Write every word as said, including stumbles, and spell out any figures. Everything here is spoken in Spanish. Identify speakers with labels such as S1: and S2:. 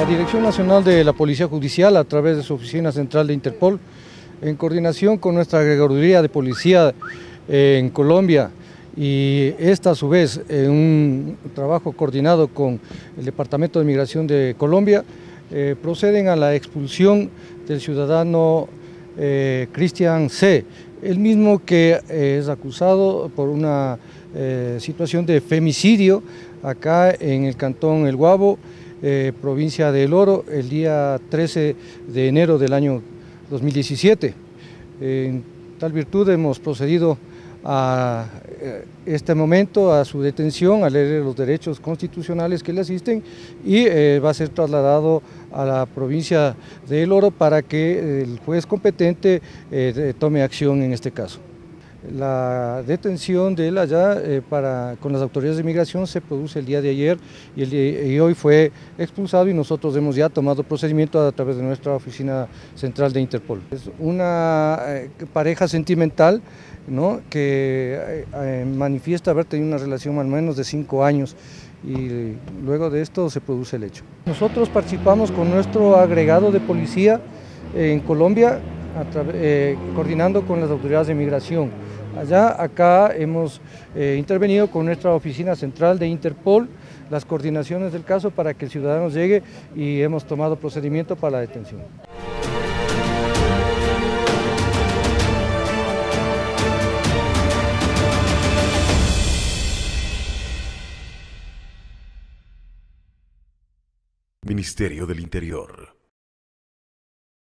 S1: Dirección Nacional de la Policía Judicial, a través de su Oficina Central de Interpol, en coordinación con nuestra Agregaduría de Policía eh, en Colombia, y esta a su vez en un trabajo coordinado con el Departamento de Migración de Colombia, eh, proceden a la expulsión del ciudadano eh, Cristian C., el mismo que eh, es acusado por una eh, situación de femicidio acá en el cantón El Guabo, eh, provincia de El Oro, el día trece de enero del año dos mil diecisiete. En tal virtud hemos procedido a este momento a su detención, a leer los derechos constitucionales que le asisten, y eh, va a ser trasladado a la provincia de El Oro para que el juez competente eh, tome acción en este caso. La detención de él allá eh, para, con las autoridades de migración se produce el día de ayer y, el, y hoy fue expulsado, y nosotros hemos ya tomado procedimiento a través de nuestra oficina central de Interpol. Es una eh, pareja sentimental, ¿no?, que eh, eh, manifiesta haber tenido una relación más o menos de cinco años, y luego de esto se produce el hecho. Nosotros participamos con nuestro agregado de policía eh, en Colombia, a eh, coordinando con las autoridades de migración. Allá, acá hemos eh, intervenido con nuestra oficina central de Interpol, las coordinaciones del caso para que el ciudadano llegue, y hemos tomado procedimiento para la detención.
S2: Ministerio del Interior.